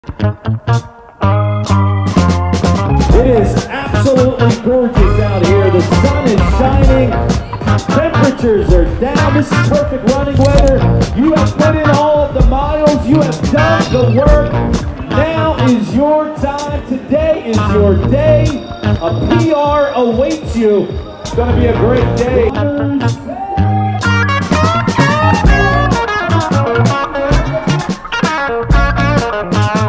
It is absolutely gorgeous out here. The sun is shining. Temperatures are down. This is perfect running weather. You have put in all of the miles. You have done the work. Now is your time. Today is your day. A PR awaits you. It's going to be a great day.